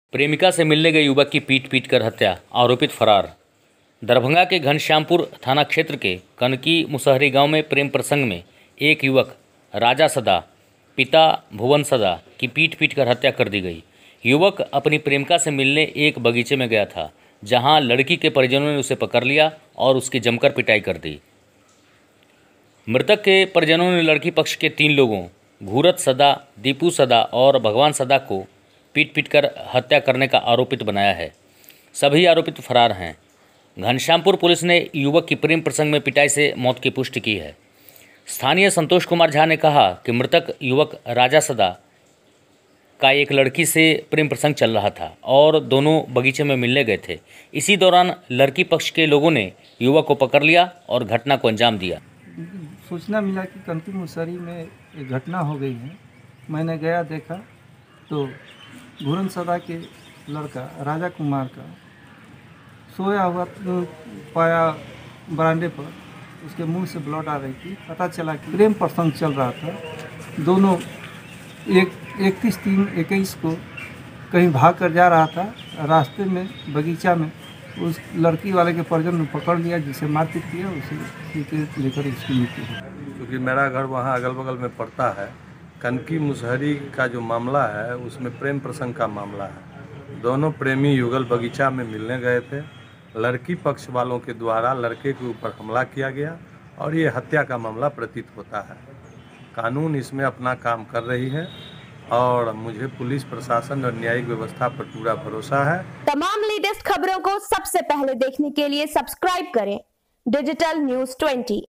प्रेमिका से मिलने गए युवक की पीट कर हत्या, आरोपित फरार। दरभंगा के घनश्यामपुर थाना क्षेत्र के कनकी मुसहरी गांव में प्रेम प्रसंग में एक युवक राजा सदा पिता भुवन सदा की पीट कर हत्या कर दी गई। युवक अपनी प्रेमिका से मिलने एक बगीचे में गया था, जहां लड़की के परिजनों ने उसे पकड़ लिया और उसकी जमकर पिटाई कर दी। मृतक के परिजनों ने लड़की पक्ष के 3 लोगों घूरत सदा, दीपू सदा और भगवान सदा को पीट कर हत्या करने का आरोपित बनाया है। सभी आरोपित फरार हैं। घनश्यामपुर पुलिस ने युवक की प्रेम प्रसंग में पिटाई से मौत की पुष्टि की है। स्थानीय संतोष कुमार झा ने कहा कि मृतक युवक राजा सदा का एक लड़की से प्रेम प्रसंग चल रहा था और दोनों बगीचे में मिलने गए थे। इसी दौरान लड़की पक्ष के लोगों ने युवक को पकड़ लिया और घटना को अंजाम दिया। सूचना मिला कि कनकी मुसहरी में एक घटना हो गई है। मैंने गया, देखा तो भुवन सदा के लड़का राजा कुमार का सोया हुआ पाया बरामदे पर। उसके मुंह से ब्लड आ रही थी। पता चला कि प्रेम प्रसंग चल रहा था। दोनों 31/3/21 को कहीं भाग कर जा रहा था। रास्ते में बगीचा में उस लड़की वाले के परिजन ने पकड़ लिया, जिसे मारपीट किया, उसे लेकर उसकी मृत्यु हुई। क्योंकि मेरा घर वहाँ अगल बगल में पड़ता है। कनकी मुसहरी का जो मामला है उसमें प्रेम प्रसंग का मामला है। दोनों प्रेमी युगल बगीचा में मिलने गए थे। लड़की पक्ष वालों के द्वारा लड़के के ऊपर हमला किया गया और ये हत्या का मामला प्रतीत होता है। कानून इसमें अपना काम कर रही है और मुझे पुलिस प्रशासन और न्यायिक व्यवस्था पर पूरा भरोसा है। तमाम लेटेस्ट खबरों को सबसे पहले देखने के लिए सब्सक्राइब करें डिजिटल न्यूज़ 20।